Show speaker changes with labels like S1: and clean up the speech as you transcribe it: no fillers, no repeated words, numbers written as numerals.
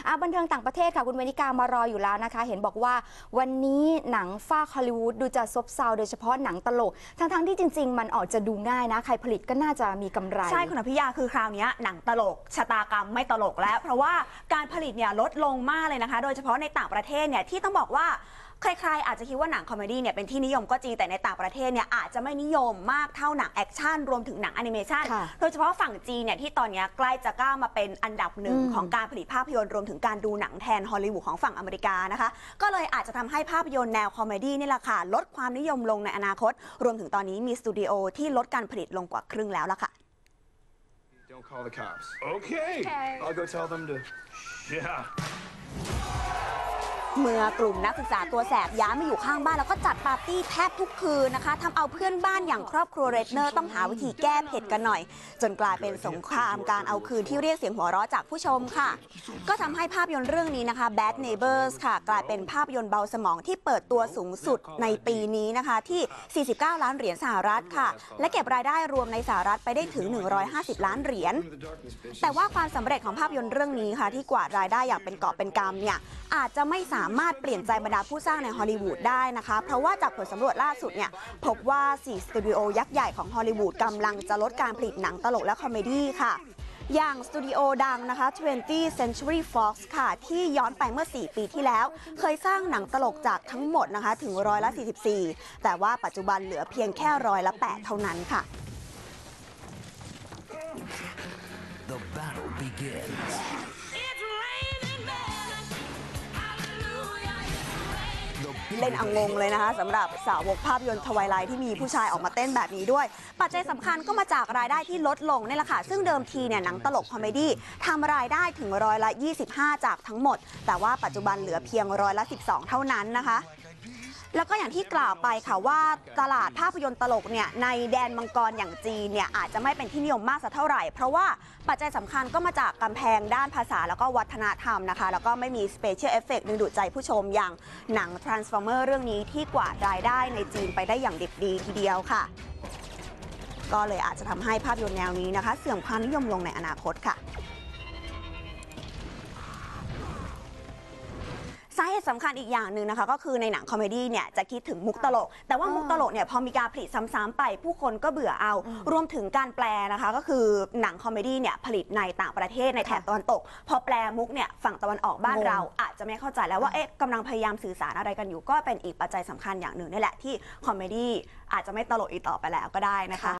S1: บันเทิงต่างประเทศค่ะคุณเวนิกามารออยู่แล้วนะคะเห็นบอกว่าวันนี้หนังฝ้าฮอลลีวูดดูจะซบเซาโดยเฉพาะหนังตลกทั้งที่จริงๆมันออกจะดูง่ายนะใครผลิตก็น่าจะมีกำไร
S2: ใช่คุณอภิยาคือคราวนี้หนังตลกชะตากรรมไม่ตลกแล้วเพราะว่าการผลิตเนี่ยลดลงมากเลยนะคะโดยเฉพาะในต่างประเทศเนี่ยที่ต้องบอกว่าใครๆอาจจะคิดว่าหนังคอมเมดี้เนี่ยเป็นที่นิยมก็จริงแต่ในต่างประเทศเนี่ยอาจจะไม่นิยมมากเท่าหนังแอคชั่นรวมถึงหนังแอนิเมชันโดยเฉพาะฝั่งจีนเนี่ยที่ตอนนี้ใกล้จะก้าวมาเป็นอันดับหนึ่งของการผลิตภาพยนตร์รวมถึงการดูหนังแทนฮอลลีวูดของฝั่งอเมริกานะคะก็เลยอาจจะทำให้ภาพยนตร์แนวคอมเมดี้นี่แหละค่ะลดความนิยมลงในอนาคตรวมถึงตอนนี้มีสตูดิโอที่ลดการผลิตลงกว่าครึ่งแล้วล่ะค่ะ
S3: Don't call the cops. Okay. I'll go tell them to. Yeah.
S2: เมื่อกลุ่มนักศึกษาตัวแสบย้ายมาอยู่ข้างบ้านแล้วก็จัดปาร์ตี้แทบทุกคืนนะคะทำเอาเพื่อนบ้านอย่างครอบครัวเรดเนอร์ต้องหาวิธีแก้เผ็ดกันหน่อยจนกลายเป็นสงครามการเอาคืนที่เรียกเสียงหัวเราะจากผู้ชมค่ะก็ทำให้ภาพยนตร์เรื่องนี้นะคะ Bad Neighbors ค่ะกลายเป็นภาพยนตร์เบาสมองที่เปิดตัวสูงสุดในปีนี้นะคะที่49ล้านเหรียญสหรัฐค่ะและเก็บรายได้รวมในสหรัฐไปได้ถึง150ล้านเหรียญแต่ว่าความสำเร็จของภาพยนตร์เรื่องนี้ค่ะที่กวาดรายได้อย่างเป็นกอบเป็นกำเนี่ยอาจจะไม่สามารถเปลี่ยนใจบรรดาผู้สร้างในฮอลลีวูดได้นะคะเพราะว่าจากผลสำรวจล่าสุดเนี่ยพบว่า4สตูดิโอยักษ์ใหญ่ของฮอลลีวูดกำลังจะลดการผลิตหนังตลกและคอมเมดี้ค่ะอย่างสตูดิโอดังนะคะ 20th Century Fox ค่ะที่ย้อนไปเมื่อ4ปีที่แล้วเคยสร้างหนังตลกจากทั้งหมดนะคะถึง44%แต่ว่าปัจจุบันเหลือเพียงแค่8%เท่านั้นค่ะ
S4: The battle begins.
S2: เล่นงงเลยนะคะสำหรับสาวกภาพยนตร์ทวายไลท์ที่มีผู้ชายออกมาเต้นแบบนี้ด้วยปัจจัยสำคัญก็มาจากรายได้ที่ลดลงนี่แหละค่ะซึ่งเดิมทีเนี่ยหนังตลกคอมเมดี้ทำรายได้ถึง25%จากทั้งหมดแต่ว่าปัจจุบันเหลือเพียง12%เท่านั้นนะคะแล้วก็อย่างที่กล่าวไปค่ะว่าตลาดภาพยนตร์ตลกเนี่ยในแดนมังกรอย่างจีนเนี่ยอาจจะไม่เป็นที่นิยมมากสักเท่าไหร่เพราะว่าปัจจัยสำคัญก็มาจากกำแพงด้านภาษาแล้วก็วัฒนธรรมนะคะแล้วก็ไม่มีสเปเชียลเอฟเฟกต์ดึงดูดใจผู้ชมอย่างหนัง Transformer เรื่องนี้ที่กวาดรายได้ในจีนไปได้อย่างดิบดีทีเดียวค่ะก็เลยอาจจะทำให้ภาพยนตร์แนวนี้นะคะเสื่อมความนิยมลงในอนาคตค่ะสาเหตุสำคัญอีกอย่างหนึ่งนะคะก็คือในหนังคอมเมดี้เนี่ยจะคิดถึงมุกตลกแต่ว่ามุกตลกเนี่ยพอมีการผลิตซ้ำๆไปผู้คนก็เบื่อเอารวมถึงการแปลนะคะก็คือหนังคอมเมดี้เนี่ยผลิตในต่างประเทศในแถบตะวันตกพอแปลมุกเนี่ยฝั่งตะวันออกบ้านเราอาจจะไม่เข้าใจแล้วว่าเอ๊ะกำลังพยายามสื่อสารอะไรกันอยู่ก็เป็นอีกปัจจัยสำคัญอย่างหนึ่งนี่แหละที่คอมเมดี้อาจจะไม่ตลกอีกต่อไปแล้วก็ได้นะคะ